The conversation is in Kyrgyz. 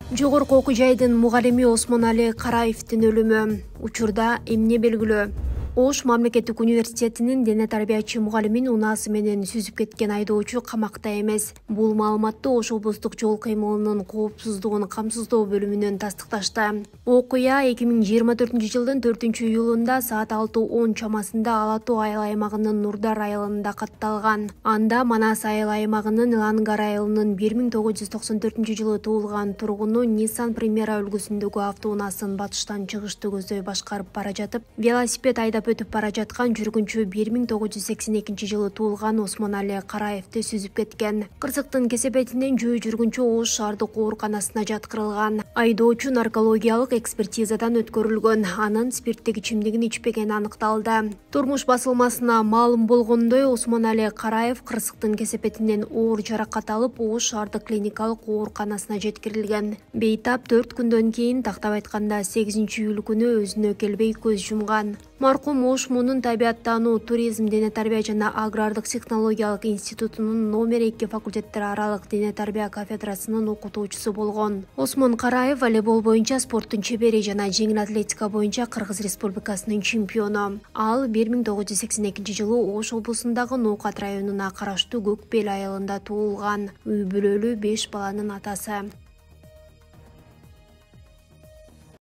Жогорку окуу жайдын мугалими Осмонали Караевдин өлүмү. Учурда эмне белгилүү? Ош мамлекеттик университетинин дене тарбиячы мугалимин унаасы менен сүзүп кеткен айдоочу камакта эмес. Бул маалыматты Ош облустук жол кыймылынын коопсуздугун камсыздоо бөлүмүнөн тастыкташты. Окуя 2024-жылдын 4-июлунда саат 6:10 чамасында Ала Тоо айыл аймагынын Нурдар айылында катталган. Анда Манас айыл аймагынын Лангар айылынын 1994-жылы туулган тургуну Nissan Primera үлгүсүндөгү автоунаасын батыштан чыгышты көздөй башкарып бара жатып, велосипед айдап өтүп бара жаткан жүргүнчү 1982-жылы туулган Осмонали Караевди сүзүп кеткен. Кырсыктын кесепетинен жөө жүргүнчү Ош шаардык ооруканасына жаткырылган. Айдоочу наркологиялык экспертизадан өткөрүлгөн. Анын спирттик ичимдигин ичпегени аныкталды. Турмуш басылмасына маалым болгондой, Осмонали Караев кырсыктын кесепетинен оор жаракат алып, Ош шаардык клиникалык ооруканасына жеткирилген. Бейтап 4 күндөн кийин, тактап айтканда 8-июль күнү өзүнө келбей көз жумган. Маркум Ош мунун табияттануу, туризм, дене тарбия жана агрардык технологиялык институтунун номер 2 факультеттер аралык дене тарбия кафедрасынын окутуучусу болгон. Осмон Караев волейбол боюнча спорттун чебери жана жеңил атлетика боюнча Кыргыз Республикасынын чемпиону. Ал 1982-жылы Ош облусундагы Ноокат районуна караштуу Көкбел айылында туулган. Үй бүлөлүү 5 баланын атасы.